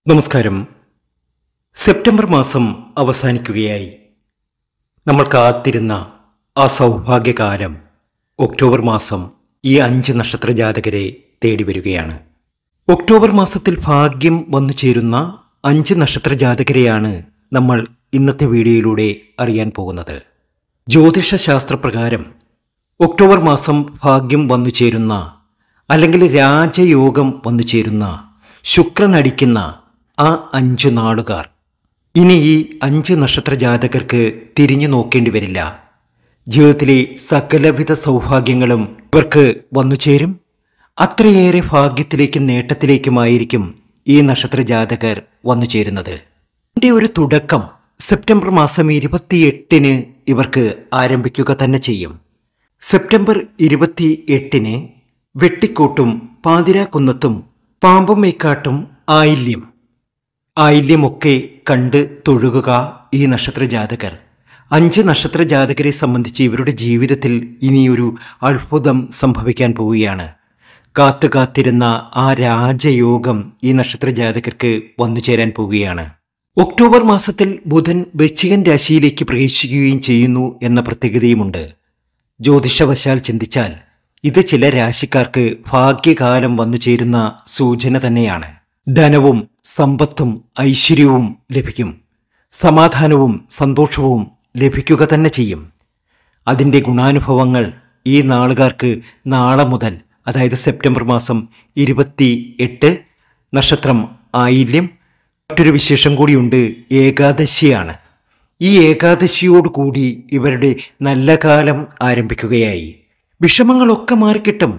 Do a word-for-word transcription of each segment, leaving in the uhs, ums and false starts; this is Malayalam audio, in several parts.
നമസ്കാരം. സെപ്റ്റംബർ മാസം അവസാനിക്കുകയായി. നമ്മൾ കാത്തിരുന്ന ആ സൗഭാഗ്യകാലം ഒക്ടോബർ മാസം ഈ അഞ്ച് നക്ഷത്ര ജാതകരെ തേടി വരികയാണ്. ഒക്ടോബർ മാസത്തിൽ ഭാഗ്യം വന്നു ചേരുന്ന അഞ്ച് നക്ഷത്ര ജാതകരെയാണ് നമ്മൾ ഇന്നത്തെ വീഡിയോയിലൂടെ അറിയാൻ പോകുന്നത്. ജ്യോതിഷ ശാസ്ത്രപ്രകാരം ഒക്ടോബർ മാസം ഭാഗ്യം വന്നു ചേരുന്ന അല്ലെങ്കിൽ രാജയോഗം വന്നു ചേരുന്ന ശുക്രൻ അടിക്കുന്ന ആ അഞ്ച് നാളുകാർ ഇനി ഈ അഞ്ച് നക്ഷത്ര ജാതകർക്ക് തിരിഞ്ഞു നോക്കേണ്ടി വരില്ല. ജീവിതത്തിലെ സകലവിധ സൗഭാഗ്യങ്ങളും ഇവർക്ക് വന്നു ചേരും. അത്രയേറെ ഭാഗ്യത്തിലേക്കും നേട്ടത്തിലേക്കുമായിരിക്കും ഈ നക്ഷത്ര ജാതകർ വന്നു ചേരുന്നത്. ഇതിൻ്റെ ഒരു തുടക്കം സെപ്റ്റംബർ മാസം ഇരുപത്തിയെട്ടിന് ഇവർക്ക് ആരംഭിക്കുക തന്നെ ചെയ്യും. സെപ്റ്റംബർ ഇരുപത്തി എട്ടിന് വെട്ടിക്കോട്ടും പാതിരാക്കുന്നത്തും പാമ്പും മേക്കാട്ടും ആയില്യം ആയില്യമൊക്കെ കണ്ട് തൊഴുകുക ഈ നക്ഷത്ര ജാതകർ. അഞ്ച് നക്ഷത്ര ജാതകരെ സംബന്ധിച്ച് ഇവരുടെ ജീവിതത്തിൽ ഇനിയൊരു അത്ഭുതം സംഭവിക്കാൻ പോവുകയാണ്. കാത്തു കാത്തിരുന്ന ആ രാജയോഗം ഈ നക്ഷത്ര ജാതകർക്ക് വന്നു ചേരാൻ പോവുകയാണ്. ഒക്ടോബർ മാസത്തിൽ ബുധൻ വൃശ്ചികൻ രാശിയിലേക്ക് പ്രവേശിക്കുകയും ചെയ്യുന്നു എന്ന പ്രത്യേകതയുമുണ്ട്. ജ്യോതിഷവശാൽ ചിന്തിച്ചാൽ ഇത് ചില രാശിക്കാർക്ക് ഭാഗ്യകാലം വന്നു ചേരുന്ന സൂചന തന്നെയാണ്. ധനവും സമ്പത്തും ഐശ്വര്യവും ലഭിക്കും. സമാധാനവും സന്തോഷവും ലഭിക്കുക തന്നെ ചെയ്യും. അതിൻ്റെ ഗുണാനുഭവങ്ങൾ ഈ നാളുകാർക്ക് നാളെ മുതൽ, അതായത് സെപ്റ്റംബർ മാസം ഇരുപത്തി എട്ട്, നക്ഷത്രം ആയില്യം. മറ്റൊരു വിശേഷം കൂടിയുണ്ട്, ഏകാദശിയാണ്. ഈ ഏകാദശിയോടുകൂടി ഇവരുടെ നല്ല കാലം ആരംഭിക്കുകയായി. വിഷമങ്ങളൊക്കെ മാറിക്കിട്ടും.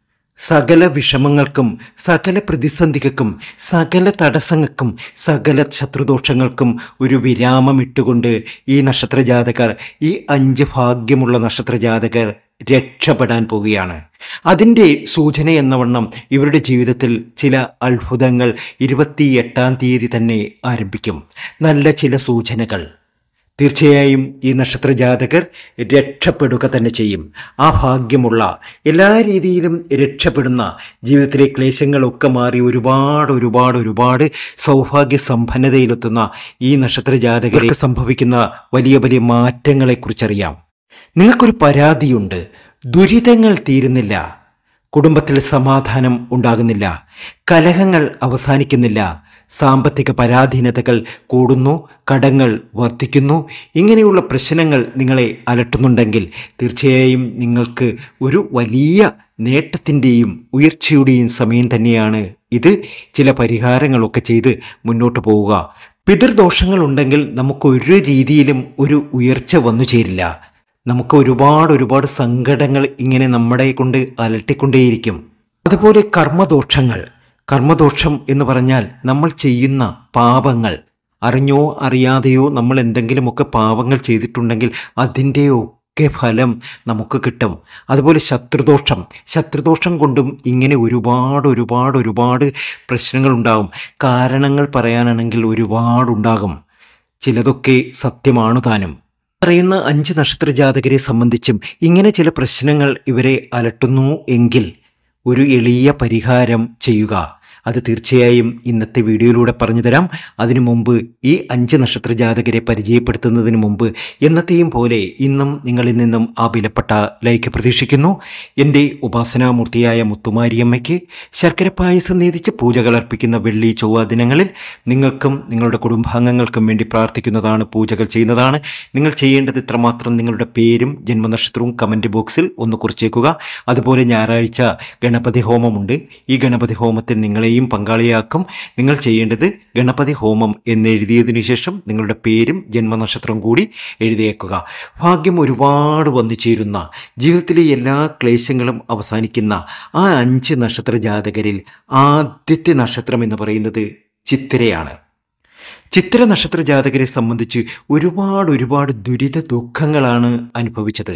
സകല വിഷമങ്ങൾക്കും സകല പ്രതിസന്ധികൾക്കും സകല തടസ്സങ്ങൾക്കും സകല ശത്രുദോഷങ്ങൾക്കും ഒരു വിരാമം ഇട്ടുകൊണ്ട് ഈ നക്ഷത്ര ജാതകർ, ഈ അഞ്ച് ഭാഗ്യമുള്ള നക്ഷത്ര ജാതകർ രക്ഷപ്പെടാൻ പോവുകയാണ്. അതിൻ്റെ സൂചന എന്നവണ്ണം ഇവരുടെ ജീവിതത്തിൽ ചില അത്ഭുതങ്ങൾ ഇരുപത്തി എട്ടാം തീയതി തന്നെ ആരംഭിക്കും. നല്ല ചില സൂചനകൾ. തീർച്ചയായും ഈ നക്ഷത്ര ജാതകർ രക്ഷപ്പെടുക തന്നെ ചെയ്യും. ആ ഭാഗ്യമുള്ള, എല്ലാ രീതിയിലും രക്ഷപ്പെടുന്ന, ജീവിതത്തിലെ ക്ലേശങ്ങളൊക്കെ മാറി ഒരുപാട് ഒരുപാട് ഒരുപാട് സൗഭാഗ്യ സമ്പന്നതയിലെത്തുന്ന ഈ നക്ഷത്ര ജാതകർക്ക് സംഭവിക്കുന്ന വലിയ വലിയ മാറ്റങ്ങളെക്കുറിച്ചറിയാം. നിങ്ങൾക്കൊരു പരാതിയുണ്ട്, ദുരിതങ്ങൾ തീരുന്നില്ല, കുടുംബത്തിൽ സമാധാനം ഉണ്ടാകുന്നില്ല, കലഹങ്ങൾ അവസാനിക്കുന്നില്ല, സാമ്പത്തിക പരാധീനതകൾ കൂടുന്നു, കടങ്ങൾ വർദ്ധിക്കുന്നു, ഇങ്ങനെയുള്ള പ്രശ്നങ്ങൾ നിങ്ങളെ അലട്ടുന്നുണ്ടെങ്കിൽ തീർച്ചയായും നിങ്ങൾക്ക് ഒരു വലിയ നേട്ടത്തിൻ്റെയും ഉയർച്ചയുടെയും സമയം തന്നെയാണ് ഇത്. ചില പരിഹാരങ്ങളൊക്കെ ചെയ്ത് മുന്നോട്ട് പോവുക. പിതൃദോഷങ്ങളുണ്ടെങ്കിൽ നമുക്ക് ഒരു രീതിയിലും ഒരു ഉയർച്ച വന്നു ചേരില്ല. നമുക്ക് ഒരുപാട് ഒരുപാട് സങ്കടങ്ങൾ ഇങ്ങനെ നമ്മളെ കൊണ്ട് അലട്ടിക്കൊണ്ടേയിരിക്കും. അതുപോലെ കർമ്മദോഷങ്ങൾ. കർമ്മദോഷം എന്ന് പറഞ്ഞാൽ നമ്മൾ ചെയ്യുന്ന പാപങ്ങൾ, അറിഞ്ഞോ അറിയാതെയോ നമ്മൾ എന്തെങ്കിലുമൊക്കെ പാപങ്ങൾ ചെയ്തിട്ടുണ്ടെങ്കിൽ അതിൻ്റെ ഒക്കെ ഫലം നമുക്ക് കിട്ടും. അതുപോലെ ശത്രുദോഷം. ശത്രുദോഷം കൊണ്ടും ഇങ്ങനെ ഒരുപാട് ഒരുപാട് ഒരുപാട് പ്രശ്നങ്ങളുണ്ടാകും. കാരണങ്ങൾ പറയാനാണെങ്കിൽ ഒരുപാടുണ്ടാകും. ചിലതൊക്കെ സത്യമാണു താനും. പറയുന്ന അഞ്ച് നക്ഷത്ര ജാതകരെ സംബന്ധിച്ചും ഇങ്ങനെ ചില പ്രശ്നങ്ങൾ ഇവരെ അലട്ടുന്നു എങ്കിൽ ഒരു എളിയ പരിഹാരം ചെയ്യുക. അത് തീർച്ചയായും ഇന്നത്തെ വീഡിയോയിലൂടെ പറഞ്ഞു തരാം. അതിനു മുമ്പ് ഈ അഞ്ച് നക്ഷത്ര ജാതകരെ പരിചയപ്പെടുത്തുന്നതിന് മുമ്പ് എന്നത്തെയും പോലെ ഇന്നും നിങ്ങളിൽ നിന്നും ആ വിലപ്പെട്ട ലൈക്ക് പ്രതീക്ഷിക്കുന്നു. എൻ്റെ ഉപാസനാമൂർത്തിയായ മുത്തുമാരിയമ്മയ്ക്ക് ശർക്കര പായസം നേതിച്ച് പൂജകൾ അർപ്പിക്കുന്ന വെള്ളി ചൊവ്വ ദിനങ്ങളിൽ നിങ്ങൾക്കും നിങ്ങളുടെ കുടുംബാംഗങ്ങൾക്കും വേണ്ടി പ്രാർത്ഥിക്കുന്നതാണ്, പൂജകൾ ചെയ്യുന്നതാണ്. നിങ്ങൾ ചെയ്യേണ്ടത് ഇത്രമാത്രം: നിങ്ങളുടെ പേരും ജന്മനക്ഷത്രവും കമൻറ്റ് ബോക്സിൽ ഒന്ന് കുറിച്ചേക്കുക. അതുപോലെ ഞായറാഴ്ച ഗണപതി ഹോമമുണ്ട്. ഈ ഗണപതി ഹോമത്തിൽ നിങ്ങളെ പങ്കാളിയാക്കും. നിങ്ങൾ ചെയ്യേണ്ടത് ഗണപതി ഹോമം എന്നെഴുതിയതിനു ശേഷം നിങ്ങളുടെ പേരും ജന്മനക്ഷത്രം കൂടി എഴുതിയേക്കുക. ഭാഗ്യം ഒരുപാട് വന്നു ചേരുന്ന, ജീവിതത്തിലെ എല്ലാ ക്ലേശങ്ങളും അവസാനിക്കുന്ന ആ അഞ്ച് നക്ഷത്ര ജാതകരിൽ ആദ്യത്തെ നക്ഷത്രം എന്ന് പറയുന്നത് ചിത്തിരയാണ്. ചിത്തിര നക്ഷത്ര ജാതകരെ സംബന്ധിച്ച് ഒരുപാട് ഒരുപാട് ദുരിത ദുഃഖങ്ങളാണ് അനുഭവിച്ചത്.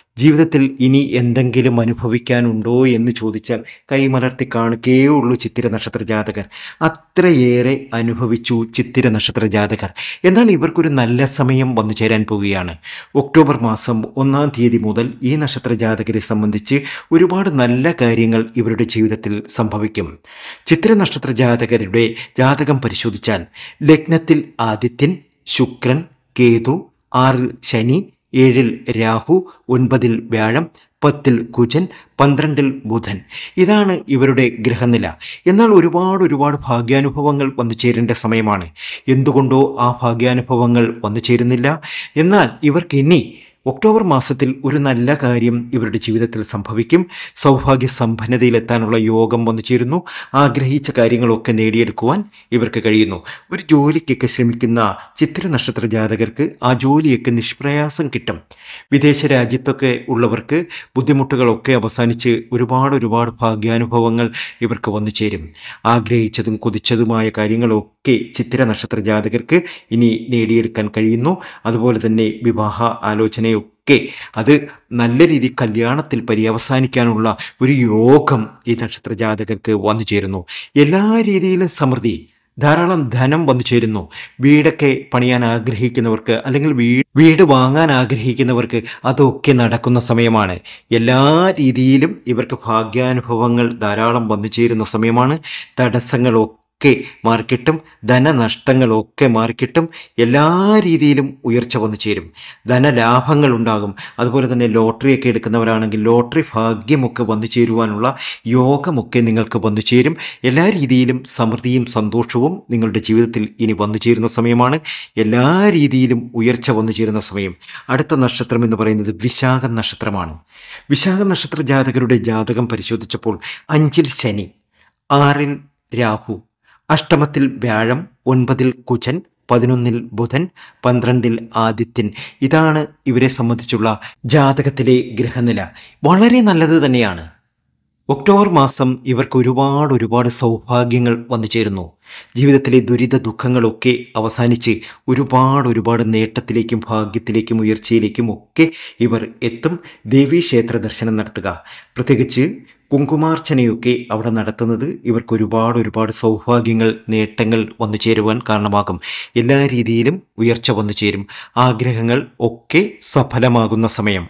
ജീവിതത്തിൽ ഇനി എന്തെങ്കിലും അനുഭവിക്കാനുണ്ടോ എന്ന് ചോദിച്ചാൽ കൈമലർത്തി കാണുകയുള്ളൂ ചിത്തിര നക്ഷത്ര ജാതകർ. അത്രയേറെ അനുഭവിച്ചു ചിത്തിര നക്ഷത്ര ജാതകർ. എന്നാൽ ഇവർക്കൊരു നല്ല സമയം വന്നു ചേരാൻ പോവുകയാണ്. ഒക്ടോബർ മാസം ഒന്നാം തീയതി മുതൽ ഈ നക്ഷത്ര ജാതകരെ സംബന്ധിച്ച് ഒരുപാട് നല്ല കാര്യങ്ങൾ ഇവരുടെ ജീവിതത്തിൽ സംഭവിക്കും. ചിത്തിര നക്ഷത്ര ജാതകരുടെ ജാതകം പരിശോധിച്ചാൽ ലഗ്നത്തിൽ ആദിത്യൻ, ശുക്രൻ, കേതു, ആറിൽ ശനി, ഏഴിൽ രാഹു, ഒൻപതിൽ വ്യാഴം, പത്തിൽ കുജൻ, പന്ത്രണ്ടിൽ ബുധൻ. ഇതാണ് ഇവരുടെ ഗ്രഹനില. എന്നാൽ ഒരുപാട് ഒരുപാട് ഭാഗ്യാനുഭവങ്ങൾ വന്നു ചേരേണ്ട സമയമാണ്. എന്തുകൊണ്ടോ ആ ഭാഗ്യാനുഭവങ്ങൾ വന്നു ചേരുന്നില്ല. എന്നാൽ ഇവർക്ക് ഇനി ഒക്ടോബർ മാസത്തിൽ ഒരു നല്ല കാര്യം ഇവരുടെ ജീവിതത്തിൽ സംഭവിക്കും. സൗഭാഗ്യ സമ്പന്നതയിലെത്താനുള്ള യോഗം വന്നു ചേരുന്നു. ആഗ്രഹിച്ച കാര്യങ്ങളൊക്കെ നേടിയെടുക്കുവാൻ ഇവർക്ക് കഴിയുന്നു. ഒരു ജോലിക്കൊക്കെ ശ്രമിക്കുന്ന ചിത്തിര നക്ഷത്ര ജാതകർക്ക് ആ ജോലിയൊക്കെ നിഷ്പ്രയാസം കിട്ടും. വിദേശ രാജ്യത്തൊക്കെ ഉള്ളവർക്ക് ബുദ്ധിമുട്ടുകളൊക്കെ അവസാനിച്ച് ഒരുപാട് ഒരുപാട് ഭാഗ്യാനുഭവങ്ങൾ ഇവർക്ക് വന്നു ചേരും. ആഗ്രഹിച്ചതും കൊതിച്ചതുമായ കാര്യങ്ങളൊക്കെ ചിത്തിര നക്ഷത്ര ജാതകർക്ക് ഇനി നേടിയെടുക്കാൻ കഴിയുന്നു. അതുപോലെ തന്നെ വിവാഹ ആലോചന ഒക്കെ അത് നല്ല രീതിയിൽ കല്യാണത്തിൽ പര്യവസാനിക്കാനുള്ള ഒരു യോഗം ഈ നക്ഷത്ര ജാതകർക്ക് വന്നു ചേരുന്നു. എല്ലാ രീതിയിലും സമൃദ്ധി, ധാരാളം ധനം വന്നു ചേരുന്നു. വീടൊക്കെ പണിയാൻ ആഗ്രഹിക്കുന്നവർക്ക് അല്ലെങ്കിൽ വീട് വാങ്ങാൻ ആഗ്രഹിക്കുന്നവർക്ക് അതൊക്കെ നടക്കുന്ന സമയമാണ്. എല്ലാ രീതിയിലും ഇവർക്ക് ഭാഗ്യാനുഭവങ്ങൾ ധാരാളം വന്നു ചേരുന്ന സമയമാണ്. തടസ്സങ്ങളൊക്കെ ഒക്കെ മാറിക്കിട്ടും. ധനനഷ്ടങ്ങളൊക്കെ മാറിക്കിട്ടും. എല്ലാ രീതിയിലും ഉയർച്ച വന്നു ചേരും. ധനലാഭങ്ങൾ ഉണ്ടാകും. അതുപോലെ തന്നെ ലോട്ടറിയൊക്കെ എടുക്കുന്നവരാണെങ്കിൽ ലോട്ടറി ഭാഗ്യമൊക്കെ വന്നു ചേരുവാനുള്ള യോഗമൊക്കെ നിങ്ങൾക്ക് വന്നു ചേരും. എല്ലാ രീതിയിലും സമൃദ്ധിയും സന്തോഷവും നിങ്ങളുടെ ജീവിതത്തിൽ ഇനി വന്നു ചേരുന്ന സമയമാണ്. എല്ലാ രീതിയിലും ഉയർച്ച വന്നു ചേരുന്ന സമയം. അടുത്ത നക്ഷത്രം എന്ന് പറയുന്നത് വിശാഖ നക്ഷത്രമാണ്. വിശാഖ നക്ഷത്ര ജാതകരുടെ ജാതകം പരിശോധിച്ചപ്പോൾ അഞ്ചിൽ ശനി, ആറിൽ രാഹു, അഷ്ടമത്തിൽ വ്യാഴം, ഒൻപതിൽ കുജൻ, പതിനൊന്നിൽ ബുധൻ, പന്ത്രണ്ടിൽ ആദിത്യൻ. ഇതാണ് ഇവരെ സംബന്ധിച്ചുള്ള ജാതകത്തിലെ ഗ്രഹനില. വളരെ നല്ലത് തന്നെയാണ്. ഒക്ടോബർ മാസം ഇവർക്ക് ഒരുപാട് ഒരുപാട് സൗഭാഗ്യങ്ങൾ വന്നു ചേരുന്നു. ജീവിതത്തിലെ ദുരിത ദുഃഖങ്ങളൊക്കെ അവസാനിച്ച് ഒരുപാട് ഒരുപാട് നേട്ടത്തിലേക്കും ഭാഗ്യത്തിലേക്കും ഉയർച്ചയിലേക്കും ഒക്കെ ഇവർ എത്തും. ദേവീക്ഷേത്ര ദർശനം നടത്തുക, പ്രത്യേകിച്ച് കുങ്കുമാർച്ചനയൊക്കെ അവിടെ നടത്തുന്നത് ഇവർക്ക് ഒരുപാട് ഒരുപാട് സൗഭാഗ്യങ്ങൾ, നേട്ടങ്ങൾ വന്നു ചേരുവാൻ കാരണമാകും. എല്ലാ രീതിയിലും ഉയർച്ച വന്നു ചേരും. ആഗ്രഹങ്ങൾ ഒക്കെ സഫലമാകുന്ന സമയം.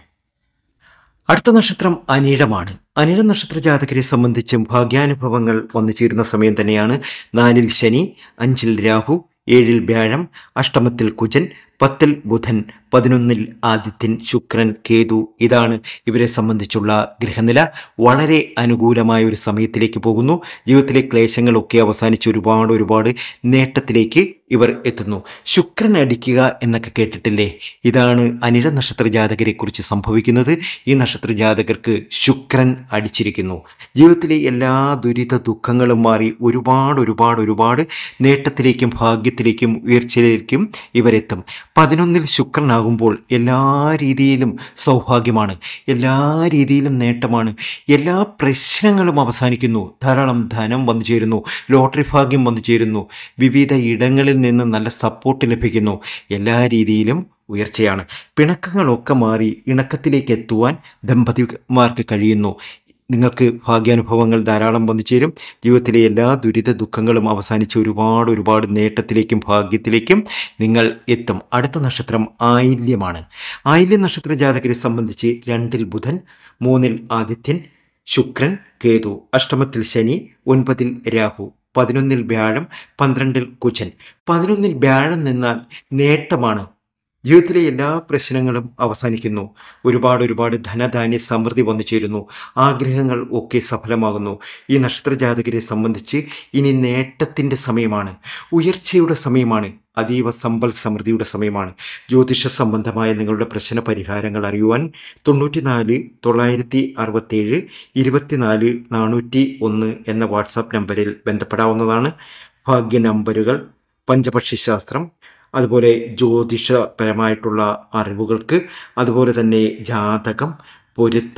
അടുത്ത നക്ഷത്രം അനിഴമാണ്. അനിഴ നക്ഷത്ര ജാതകരെ സംബന്ധിച്ചും ഭാഗ്യാനുഭവങ്ങൾ വന്നു ചേരുന്ന സമയം തന്നെയാണ്. നാലിൽ ശനി, അഞ്ചിൽ രാഹു, ഏഴിൽ വ്യാഴം, അഷ്ടമത്തിൽ കുജൻ, പത്തിൽ ബുധൻ, പതിനൊന്നിൽ ആദിത്യൻ, ശുക്രൻ, കേതു. ഇതാണ് ഇവരെ സംബന്ധിച്ചുള്ള ഗ്രഹനില. വളരെ അനുകൂലമായ ഒരു സമയത്തിലേക്ക് പോകുന്നു. ജീവിതത്തിലെ ക്ലേശങ്ങളൊക്കെ അവസാനിച്ച് ഒരുപാട് ഒരുപാട് നേട്ടത്തിലേക്ക് ഇവർ എത്തുന്നു. ശുക്രൻ അടിക്കുക എന്നൊക്കെ കേട്ടിട്ടില്ലേ? ഇതാണ് അനിഴ നക്ഷത്ര ജാതകരെ കുറിച്ച് സംഭവിക്കുന്നത്. ഈ നക്ഷത്ര ജാതകർക്ക് ശുക്രൻ അടിച്ചിരിക്കുന്നു. ജീവിതത്തിലെ എല്ലാ ദുരിത ദുഃഖങ്ങളും മാറി ഒരുപാട് ഒരുപാട് ഒരുപാട് നേട്ടത്തിലേക്കും ഭാഗ്യത്തിലേക്കും ഉയർച്ചയിലേക്കും ഇവരെത്തും. പതിനൊന്നിൽ ശുക്രനാകുമ്പോൾ എല്ലാ രീതിയിലും സൗഭാഗ്യമാണ്, എല്ലാ രീതിയിലും നേട്ടമാണ്. എല്ലാ പ്രശ്നങ്ങളും അവസാനിക്കുന്നു. ധാരാളം ധനം വന്നു ചേരുന്നു. ലോട്ടറി ഭാഗ്യം വന്നു ചേരുന്നു. വിവിധ ഇടങ്ങളിൽ നിന്ന് നല്ല സപ്പോർട്ട് ലഭിക്കുന്നു. എല്ലാ രീതിയിലും ഉയർച്ചയാണ്. പിണക്കങ്ങളൊക്കെ മാറി ഇണക്കത്തിലേക്ക് എത്തുവാൻ ദമ്പതിമാർക്ക് കഴിയുന്നു. നിങ്ങൾക്ക് ഭാഗ്യാനുഭവങ്ങൾ ധാരാളം വന്നു ചേരും. ജീവിതത്തിലെ എല്ലാ ദുരിത ദുഃഖങ്ങളും അവസാനിച്ച് ഒരുപാട് ഒരുപാട് നേട്ടത്തിലേക്കും ഭാഗ്യത്തിലേക്കും നിങ്ങൾ എത്തും. അടുത്ത നക്ഷത്രം ആയില്യമാണ്. ആയില്യ നക്ഷത്ര ജാതകരെ സംബന്ധിച്ച് രണ്ടിൽ ബുധൻ, മൂന്നിൽ ആദിത്യൻ, ശുക്രൻ, കേതു, അഷ്ടമത്തിൽ ശനി, ഒൻപതിൽ രാഹു, പതിനൊന്നിൽ വ്യാഴം, പന്ത്രണ്ടിൽ കുജൻ. പതിനൊന്നിൽ വ്യാഴം നിന്നാൽ നേട്ടമാണ്. ജീവിതത്തിലെ എല്ലാ പ്രശ്നങ്ങളും അവസാനിക്കുന്നു. ഒരുപാട് ഒരുപാട് ധനധാന്യ സമൃദ്ധി വന്നു ചേരുന്നു. ആഗ്രഹങ്ങൾ ഒക്കെ സഫലമാകുന്നു. ഈ നക്ഷത്ര ജാതകരെ സംബന്ധിച്ച് ഇനി നേട്ടത്തിൻ്റെ സമയമാണ്, ഉയർച്ചയുടെ സമയമാണ്, അതീവ സമ്പൽ സമൃദ്ധിയുടെ സമയമാണ്. ജ്യോതിഷ സംബന്ധമായ നിങ്ങളുടെ പ്രശ്ന പരിഹാരങ്ങൾ അറിയുവാൻ തൊണ്ണൂറ്റിനാല് തൊള്ളായിരത്തി അറുപത്തേഴ് ഇരുപത്തിനാല് നാനൂറ്റി ഒന്ന് എന്ന വാട്സാപ്പ് നമ്പറിൽ ബന്ധപ്പെടാവുന്നതാണ്. ഭാഗ്യ നമ്പറുകൾ, പഞ്ചപക്ഷിശാസ്ത്രം, അതുപോലെ ജ്യോതിഷപരമായിട്ടുള്ള അറിവുകൾക്ക്, അതുപോലെ തന്നെ ജാതകം, പൊരുത്തം,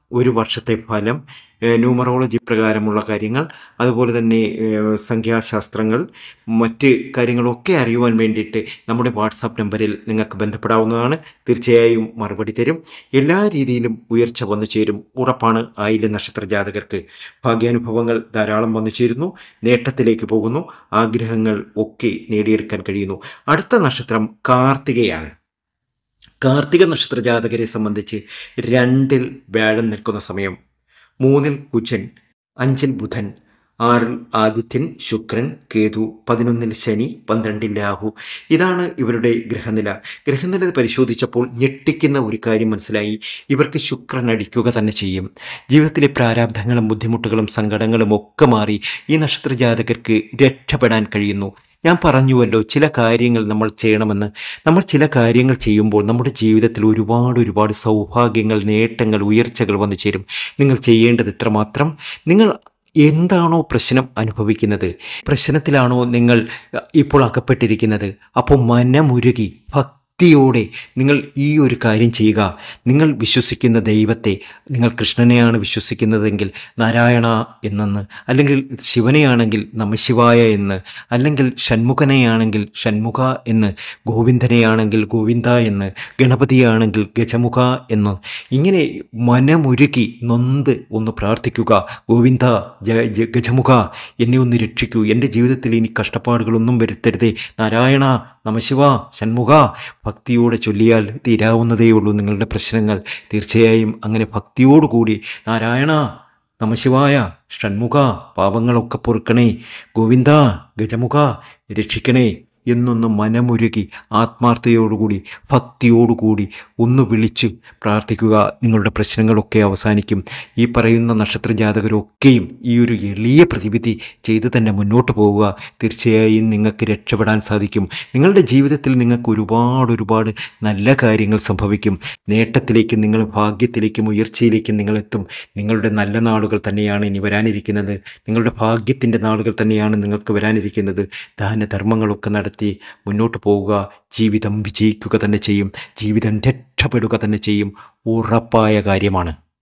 ഒരു വർഷത്തെ ഫലം, ന്യൂമറോളജി പ്രകാരമുള്ള കാര്യങ്ങൾ, അതുപോലെ തന്നെ സംഖ്യാശാസ്ത്രങ്ങൾ, മറ്റ് കാര്യങ്ങളൊക്കെ അറിയുവാൻ വേണ്ടിയിട്ട് നമ്മുടെ വാട്സാപ്പ് നമ്പറിൽ നിങ്ങൾക്ക് ബന്ധപ്പെടാവുന്നതാണ്. തീർച്ചയായും മറുപടി തരും. എല്ലാ രീതിയിലും ഉയർച്ച വന്നു ചേരും, ഉറപ്പാണ്. ആയില്യം നക്ഷത്ര ജാതകർക്ക് ഭാഗ്യാനുഭവങ്ങൾ ധാരാളം വന്നു ചേരുന്നു, നേട്ടത്തിലേക്ക് പോകുന്നു, ആഗ്രഹങ്ങൾ ഒക്കെ നേടിയെടുക്കാൻ കഴിയുന്നു. അടുത്ത നക്ഷത്രം കാർത്തികയാണ്. കാർത്തിക നക്ഷത്ര ജാതകരെ സംബന്ധിച്ച് രണ്ടിൽ വ്യാഴം നിൽക്കുന്ന സമയം, മൂന്നിൽ കുജൻ, അഞ്ചിൽ ബുധൻ, ആറിൽ ആദിത്യൻ, ശുക്രൻ, കേതു, പതിനൊന്നിൽ ശനി, പന്ത്രണ്ടിൽ രാഹു. ഇതാണ് ഇവരുടെ ഗ്രഹനില. ഗ്രഹനില പരിശോധിച്ചപ്പോൾ ഞെട്ടിക്കുന്ന ഒരു കാര്യം മനസ്സിലായി. ഇവർക്ക് ശുക്രൻ അടിക്കുക തന്നെ ചെയ്യും. ജീവിതത്തിലെ പ്രാരാബ്ധങ്ങളും ബുദ്ധിമുട്ടുകളും സങ്കടങ്ങളും ഒക്കെ മാറി ഈ നക്ഷത്ര ജാതകർക്ക് രക്ഷപ്പെടാൻ കഴിയുന്നു. ഞാൻ പറഞ്ഞുവല്ലോ, ചില കാര്യങ്ങൾ നമ്മൾ ചെയ്യണമെന്ന്. നമ്മൾ ചില കാര്യങ്ങൾ ചെയ്യുമ്പോൾ നമ്മുടെ ജീവിതത്തിൽ ഒരുപാട് ഒരുപാട് സൗഭാഗ്യങ്ങൾ, നേട്ടങ്ങൾ, ഉയർച്ചകൾ വന്നു ചേരും. നിങ്ങൾ ചെയ്യേണ്ടത് ഇത്രമാത്രം: നിങ്ങൾ എന്താണോ പ്രശ്നം അനുഭവിക്കുന്നത്, പ്രശ്നത്തിലാണോ നിങ്ങൾ ഇപ്പോൾ അകപ്പെട്ടിരിക്കുന്നത്, അപ്പോൾ മനമുരുകി ഭക്തിയോടെ നിങ്ങൾ ഈ ഒരു കാര്യം ചെയ്യുക. നിങ്ങൾ വിശ്വസിക്കുന്ന ദൈവത്തെ, നിങ്ങൾ കൃഷ്ണനെയാണ് വിശ്വസിക്കുന്നതെങ്കിൽ നാരായണ എന്നെന്ന്, അല്ലെങ്കിൽ ശിവനെയാണെങ്കിൽ നമശിവായ എന്ന്, അല്ലെങ്കിൽ ഷൺമുഖനെയാണെങ്കിൽ ഷൺമുഖ എന്ന്, ഗോവിന്ദനെയാണെങ്കിൽ ഗോവിന്ദ എന്ന്, ഗണപതിയാണെങ്കിൽ ഗജമുഖ എന്ന്, ഇങ്ങനെ മനമുരുകി നൊന്ത് ഒന്ന് പ്രാർത്ഥിക്കുക. ഗോവിന്ദ, ജ ഗജമുഖ, എന്നെ ഒന്ന് രക്ഷിക്കൂ, എൻ്റെ ജീവിതത്തിൽ ഇനി കഷ്ടപ്പാടുകളൊന്നും വരുത്തരുതേ, നാരായണ, നമശിവ, ഷൺമുഖ. ഭക്തിയോടെ ചൊല്ലിയാൽ തീരാവുന്നതേ ഉള്ളൂ നിങ്ങളുടെ പ്രശ്നങ്ങൾ. തീർച്ചയായും അങ്ങനെ ഭക്തിയോടുകൂടി നാരായണ, നമശിവായ, ഷൺമുഖ, പാപങ്ങളൊക്കെ പൊറുക്കണേ, ഗോവിന്ദ, ഗജമുഖ, രക്ഷിക്കണേ എന്നൊന്ന് മനമുരുകി ആത്മാർത്ഥതയോടുകൂടി ഭക്തിയോടുകൂടി ഒന്ന് വിളിച്ച് പ്രാർത്ഥിക്കുക. നിങ്ങളുടെ പ്രശ്നങ്ങളൊക്കെ അവസാനിക്കും. ഈ പറയുന്ന നക്ഷത്ര ജാതകരൊക്കെയും ഈ ഒരു എളിയ പ്രതിവിധി ചെയ്ത് തന്നെ മുന്നോട്ട് പോവുക. തീർച്ചയായും നിങ്ങൾക്ക് രക്ഷപ്പെടാൻ സാധിക്കും. നിങ്ങളുടെ ജീവിതത്തിൽ നിങ്ങൾക്ക് ഒരുപാട് ഒരുപാട് നല്ല കാര്യങ്ങൾ സംഭവിക്കും. നേട്ടത്തിലേക്കും നിങ്ങൾ ഭാഗ്യത്തിലേക്കും ഉയർച്ചയിലേക്കും നിങ്ങളെത്തും. നിങ്ങളുടെ നല്ല നാളുകൾ തന്നെയാണ് ഇനി വരാനിരിക്കുന്നത്. നിങ്ങളുടെ ഭാഗ്യത്തിൻ്റെ നാളുകൾ തന്നെയാണ് നിങ്ങൾക്ക് വരാനിരിക്കുന്നത്. ദാനധർമ്മങ്ങളൊക്കെ നടത്തി മുന്നോട്ട് പോവുക. ജീവിതം വിജയിക്കുക തന്നെ ചെയ്യും. ജീവിതം രക്ഷപ്പെടുക തന്നെ ചെയ്യും. ഉറപ്പായ കാര്യമാണ്.